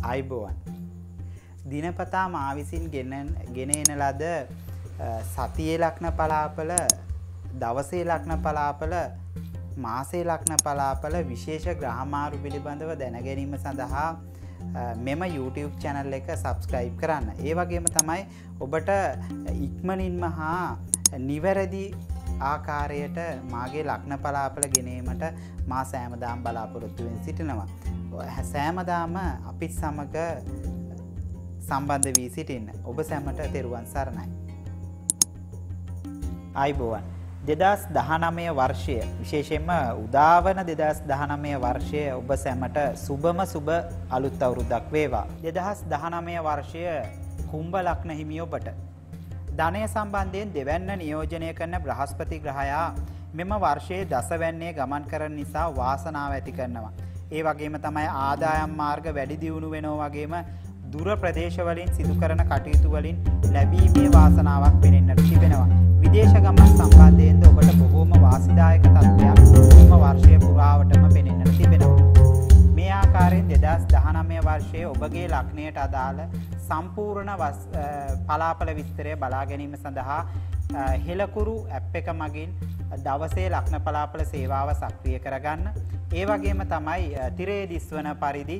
අයිබෝවන් දිනපතා මා විසින් ගෙන එන ලද සතියේ ලග්න පලාපල දවසේ ලග්න පලාපල මාසේ ලග්න පලාපල විශේෂ ග්‍රහමාරු පිළිබඳව දැන ගැනීම සඳහා මෙම YouTube channel එක subscribe කරන්න. ඒ වගේම තමයි ඔබට ඉක්මනින්ම හා නිවැරදි ආකාරයට මාගේ ලග්න පලාපල ගෙනීමට මා සෑමදාම බලාපොරොත්තු වෙමින් සිටිනවා. සෑමදාම අපිත් සමග සම්බන්ධ වී සිටින්න. ඔබ සැමට තෙරුවන් සරණයි. ආයිබෝවන් 2019 වර්ෂය විශේෂයෙන්ම උදාවන 2019 වර්ෂය ඔබ සැමට සුබම සුබ අලුත් අවුරුද්දක් වේවා. 2019 වර්ෂය කුම්භ ලග්න හිමි ඔබට ධනය සම්බන්ධයෙන් දෙවැන්න නියෝජනය කරන බ්‍රහස්පති ග්‍රහයා මෙම වර්ෂයේ දසවැන්නේ ගමන් කරන නිසා වාසනාව ඇති කරනවා. ඒ වගේම තමයි ආදායම් මාර්ග වැඩි දියුණු වෙනවා වගේම දුර ප්‍රදේශවලින් සිදු කරන කටයුතු වලින් ලැබීමේ වාසනාවක් වෙනෙන්නට තිබෙනවා. විදේශ ගමන් සම්බන්ධයෙන්ද ඔබට බොහෝම වාසිදායක තත්ත්වයක් මෙම වර්ෂය පුරාවටම පෙනෙන්නට තිබෙනවා. මේ ආකාරයෙන් 2019 වර්ෂයේ ඔබගේ ලග්නයට අදාළ සම්පූර්ණ පලාපල විස්තරය බලා ගැනීම සඳහා හෙලකුරු ඇප් එක මගින් දවසේ ලග්න පලාපල සේවාව සක්‍රිය කරගන්න. ඒ වගේම තමයි තිරේ දිස්වන පරිදි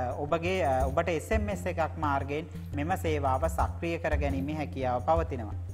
ඔබට SMS එකක් මාර්ගයෙන් මෙම සේවාව සක්‍රිය කර ගැනීමේ හැකියාව පවතිනවා.